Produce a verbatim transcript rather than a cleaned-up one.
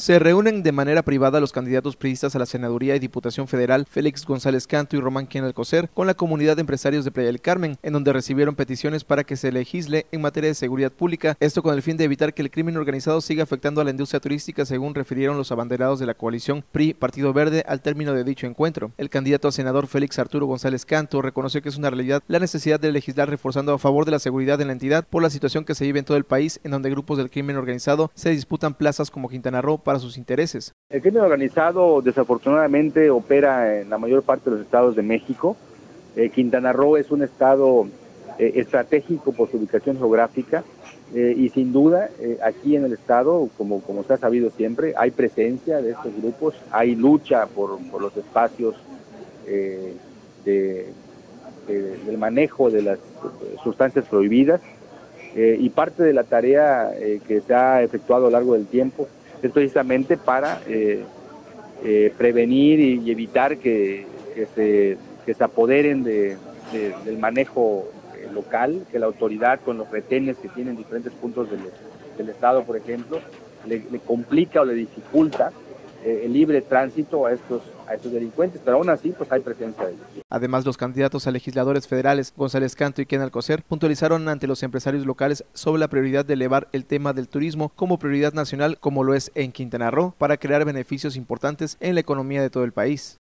Se reúnen de manera privada los candidatos priistas a la senaduría y diputación federal Félix González Canto y Román Quién Alcocer con la comunidad de empresarios de Playa del Carmen, en donde recibieron peticiones para que se legisle en materia de seguridad pública, esto con el fin de evitar que el crimen organizado siga afectando a la industria turística, según refirieron los abanderados de la coalición P R I Partido Verde al término de dicho encuentro. El candidato a senador Félix Arturo González Canto reconoció que es una realidad la necesidad de legislar reforzando a favor de la seguridad en la entidad por la situación que se vive en todo el país, en donde grupos del crimen organizado se disputan plazas como Quintana Roo para sus intereses. El crimen organizado desafortunadamente opera en la mayor parte de los estados de México. Eh, Quintana Roo es un estado eh, estratégico por su ubicación geográfica eh, y sin duda eh, aquí en el estado, como, como se ha sabido siempre, hay presencia de estos grupos, hay lucha por, por los espacios eh, de, de, del manejo de las sustancias prohibidas eh, y parte de la tarea eh, que se ha efectuado a lo largo del tiempo es precisamente para eh, eh, prevenir y evitar que, que, se, que se apoderen de, de, del manejo eh, local, que la autoridad con los retenes que tienen diferentes puntos del, del estado, por ejemplo, le, le complica o le dificulta eh, el libre tránsito a estos, a estos delincuentes, pero aún así pues hay presencia de ellos. Además, los candidatos a legisladores federales González Canto y Quién Alcocer puntualizaron ante los empresarios locales sobre la prioridad de elevar el tema del turismo como prioridad nacional, como lo es en Quintana Roo, para crear beneficios importantes en la economía de todo el país.